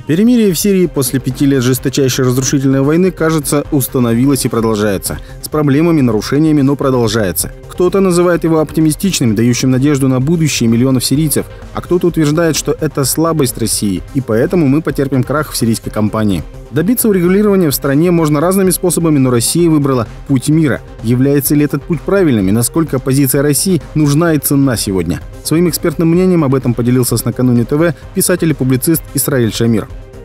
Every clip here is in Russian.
Перемирие в Сирии после 5 лет жесточайшей разрушительной войны, кажется, установилось и продолжается. С проблемами, нарушениями, но продолжается. Кто-то называет его оптимистичным, дающим надежду на будущее миллионов сирийцев, а кто-то утверждает, что это слабость России, и поэтому мы потерпим крах в сирийской кампании. Добиться урегулирования в стране можно разными способами, но Россия выбрала путь мира. Является ли этот путь правильным и насколько позиция России нужна и ценна сегодня? Своим экспертным мнением об этом поделился с «Накануне ТВ» писатель и публицист Исраиль Шамир.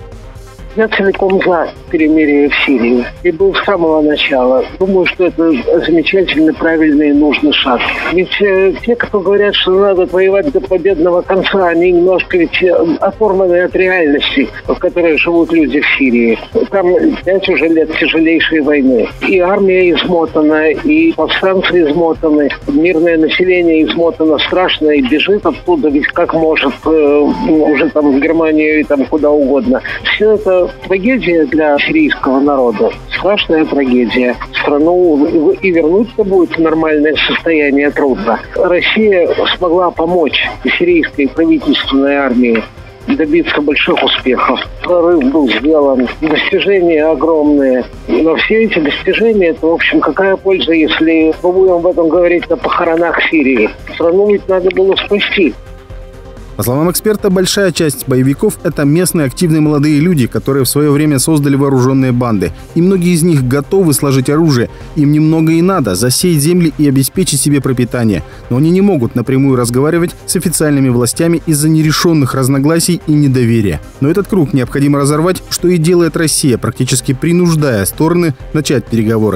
Я целиком за перемирие в Сирии. И был с самого начала. Думаю, что это замечательный, правильный и нужный шаг. Ведь те, кто говорят, что надо воевать до победного конца, они немножко ведь оторваны от реальности, в которой живут люди в Сирии. Там 5 уже лет тяжелейшей войны. И армия измотана, и повстанцы измотаны, мирное население измотано страшно и бежит оттуда, ведь как может, уже там в Германию и там куда угодно. Все это трагедия для сирийского народа. Страшная трагедия. Страну и вернуть-то будет в нормальное состояние трудно. Россия смогла помочь сирийской правительственной армии добиться больших успехов. Прорыв был сделан, достижения огромные. Но все эти достижения, это, в общем, какая польза, если мы будем об этом говорить на похоронах Сирии? Страну ведь надо было спасти. По словам эксперта, большая часть боевиков – это местные активные молодые люди, которые в свое время создали вооруженные банды. И многие из них готовы сложить оружие. Им немного и надо – засеять земли и обеспечить себе пропитание. Но они не могут напрямую разговаривать с официальными властями из-за нерешенных разногласий и недоверия. Но этот круг необходимо разорвать, что и делает Россия, практически принуждая стороны начать переговоры.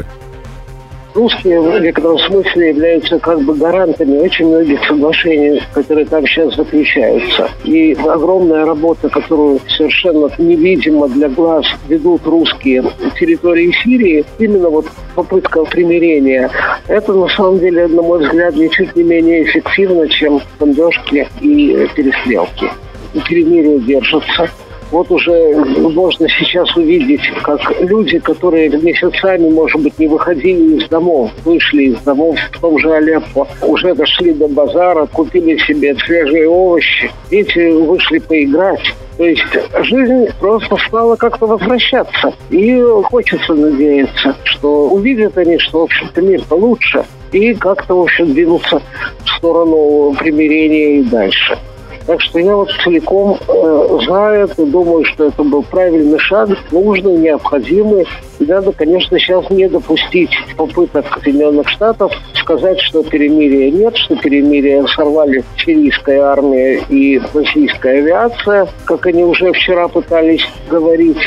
Русские в некотором смысле являются как бы гарантами очень многих соглашений, которые там сейчас заключаются. И огромная работа, которую совершенно невидимо для глаз ведут русские в территории Сирии, именно вот попытка примирения, это на самом деле, на мой взгляд, ничуть не менее эффективно, чем бомбежки и перестрелки. И перемирие держится. Вот уже можно сейчас увидеть, как люди, которые месяцами, может быть, не выходили из домов, вышли из домов в том же Алеппо, уже дошли до базара, купили себе свежие овощи, эти вышли поиграть. То есть жизнь просто стала как-то возвращаться. И хочется надеяться, что увидят они, что, в общем-то, мир-то лучше, и как-то, в общем, двинутся в сторону примирения и дальше. Так что я вот целиком за это, думаю, что это был правильный шаг, нужный, необходимый. И надо, конечно, сейчас не допустить попыток Соединенных Штатов сказать, что перемирия нет, что перемирие сорвали сирийская армия и российская авиация, как они уже вчера пытались говорить.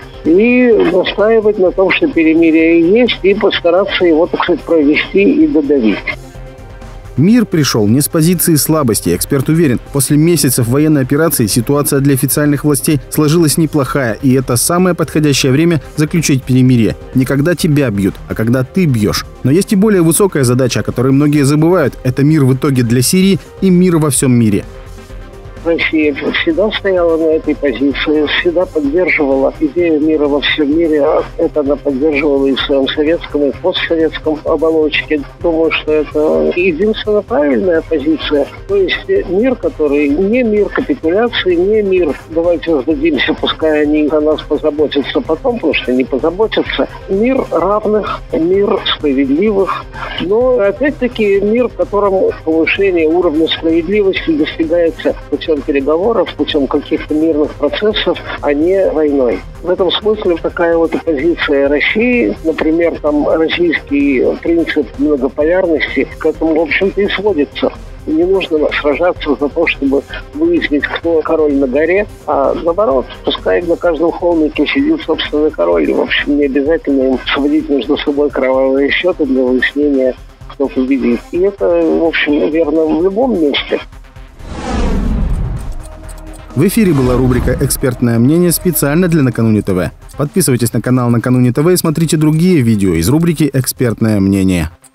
И настаивать на том, что перемирие есть, и постараться его, так сказать, провести и додавить. Мир пришел не с позиции слабости. Эксперт уверен, после месяцев военной операции ситуация для официальных властей сложилась неплохая, и это самое подходящее время заключить перемирие. Не когда тебя бьют, а когда ты бьешь. Но есть и более высокая задача, о которой многие забывают. Это мир в итоге для Сирии и мир во всем мире. Россия всегда стояла на этой позиции, всегда поддерживала идею мира во всем мире. Это она поддерживала и в своем советском, и в постсоветском оболочке. Думаю, что это единственно правильная позиция. То есть мир, который не мир капитуляции, не мир «давайте сдадимся, пускай они о нас позаботятся потом», потому что не позаботятся. Мир равных, мир справедливых. Но, опять-таки, мир, в котором повышение уровня справедливости достигается путем переговоров, путем каких-то мирных процессов, а не войной. В этом смысле такая вот позиция России, например, там российский принцип многополярности к этому, в общем-то, и сводится. Не нужно сражаться за то, чтобы выяснить, кто король на горе, а наоборот, пускай на каждом холмике сидит собственный король. И, в общем, не обязательно им сводить между собой кровавые счеты для выяснения, кто победит. И это, в общем, верно в любом месте. В эфире была рубрика «Экспертное мнение» специально для «Накануне ТВ». Подписывайтесь на канал «Накануне ТВ» и смотрите другие видео из рубрики «Экспертное мнение».